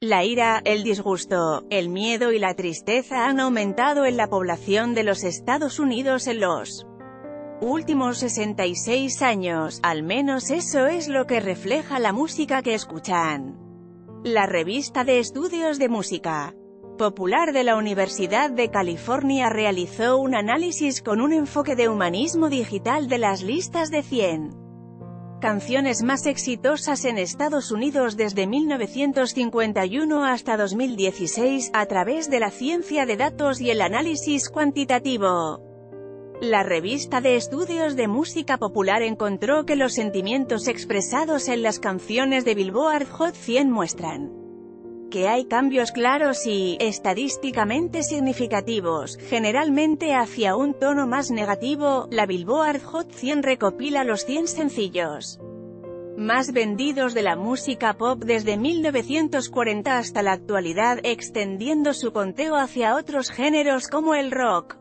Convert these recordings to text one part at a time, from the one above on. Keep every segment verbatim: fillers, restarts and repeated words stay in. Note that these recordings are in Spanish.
La ira, el disgusto, el miedo y la tristeza han aumentado en la población de los Estados Unidos en los últimos sesenta y seis años, al menos eso es lo que refleja la música que escuchan. La revista de estudios de música popular de la Universidad de California realizó un análisis con un enfoque de humanismo digital de las listas de cien canciones más exitosas en Estados Unidos desde mil novecientos cincuenta y uno hasta dos mil dieciséis, a través de la ciencia de datos y el análisis cuantitativo. La revista de estudios de música popular encontró que los sentimientos expresados en las canciones de Billboard Hot cien muestran que hay cambios claros y, estadísticamente significativos, generalmente hacia un tono más negativo. La Billboard Hot cien recopila los cien sencillos más vendidos de la música pop desde mil novecientos cuarenta hasta la actualidad, extendiendo su conteo hacia otros géneros como el rock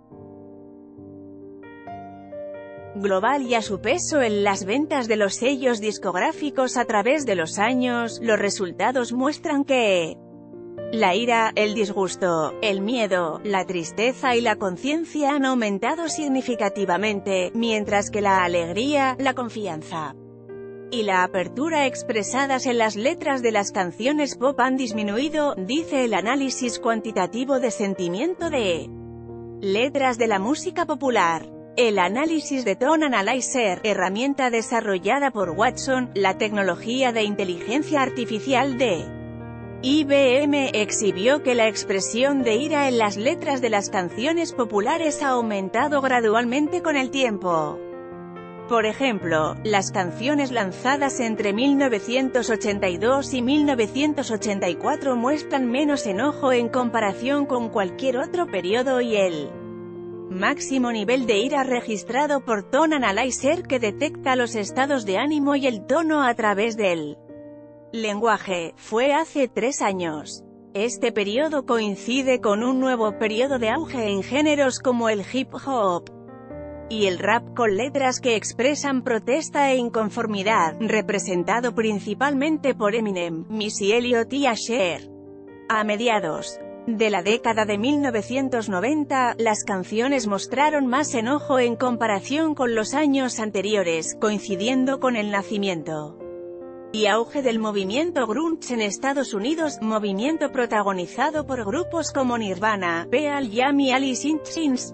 global y a su peso en las ventas de los sellos discográficos a través de los años. Los resultados muestran que la ira, el disgusto, el miedo, la tristeza y la conciencia han aumentado significativamente, mientras que la alegría, la confianza y la apertura expresadas en las letras de las canciones pop han disminuido, dice el análisis cuantitativo de sentimiento de letras de la música popular. El análisis de Tone Analyzer, herramienta desarrollada por Watson, la tecnología de inteligencia artificial de I B M, exhibió que la expresión de ira en las letras de las canciones populares ha aumentado gradualmente con el tiempo. Por ejemplo, las canciones lanzadas entre mil novecientos ochenta y dos y mil novecientos ochenta y cuatro muestran menos enojo en comparación con cualquier otro periodo y el máximo nivel de ira registrado por Tone Analyzer, que detecta los estados de ánimo y el tono a través del lenguaje, fue hace tres años. Este periodo coincide con un nuevo periodo de auge en géneros como el hip hop y el rap, con letras que expresan protesta e inconformidad, representado principalmente por Eminem, Missy Elliott y Usher. A mediados de la década de mil novecientos noventa, las canciones mostraron más enojo en comparación con los años anteriores, coincidiendo con el nacimiento y auge del movimiento grunge en Estados Unidos, movimiento protagonizado por grupos como Nirvana, Pearl Jam y Alice in Chains.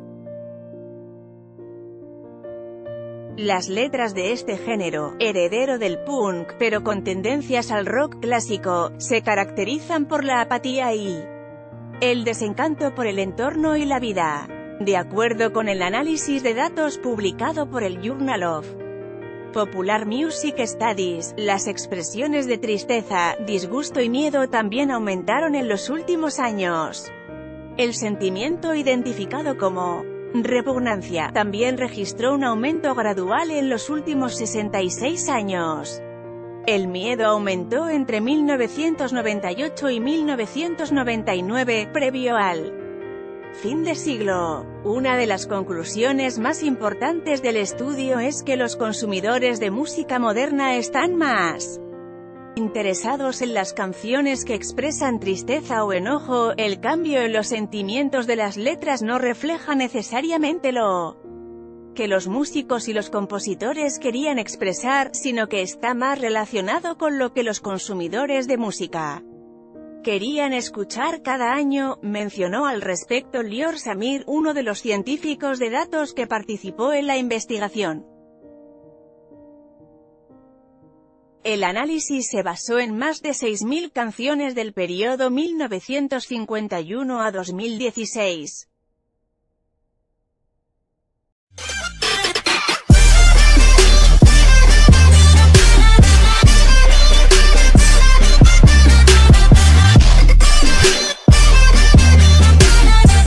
Las letras de este género, heredero del punk, pero con tendencias al rock clásico, se caracterizan por la apatía y el desencanto por el entorno y la vida. De acuerdo con el análisis de datos publicado por el Journal of Popular Music Studies, las expresiones de tristeza, disgusto y miedo también aumentaron en los últimos años. El sentimiento identificado como repugnancia también registró un aumento gradual en los últimos sesenta y seis años. El miedo aumentó entre mil novecientos noventa y ocho y mil novecientos noventa y nueve, previo al fin de siglo. Una de las conclusiones más importantes del estudio es que los consumidores de música moderna están más interesados en las canciones que expresan tristeza o enojo. El cambio en los sentimientos de las letras no refleja necesariamente lo que los músicos y los compositores querían expresar, sino que está más relacionado con lo que los consumidores de música querían escuchar cada año, mencionó al respecto Lior Samir, uno de los científicos de datos que participó en la investigación. El análisis se basó en más de seis mil canciones del periodo mil novecientos cincuenta y uno a dos mil dieciséis.